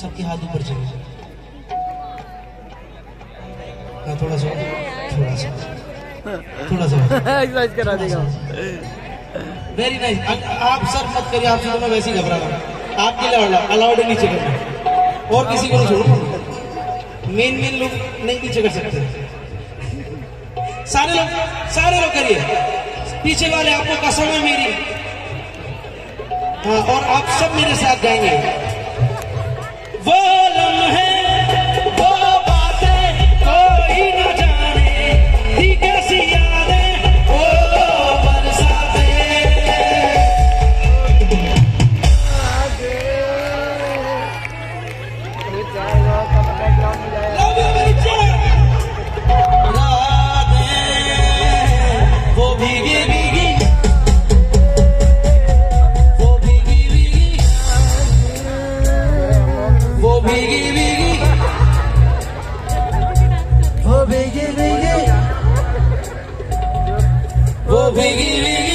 सबके हाथ ऊपर चाहिए। हाँ, थोड़ा सा एक्सरसाइज करा देगा। Very nice. आप सर मत करिए, आपसे तो मैं वैसे ही घबरा रहा हूँ। आपके लिए अलाउड है नीचे करना, और किसी को नहीं छोड़ो। मेन लोग नहीं नीचे कर सकते। सारे लोग करिए, पीछे वाले आपको कसम है मेरी। हाँ, और आप सब मेरे साथ गाएंगे। वो लम्हे, वो बातें कोई न जाने, थी कैसी यादें वो बरसातें। वो भीगी भीगी, वो भीगी भीगी, वो भीगी भीगी, वो भीगी भीगी, वो भीगी भीगी।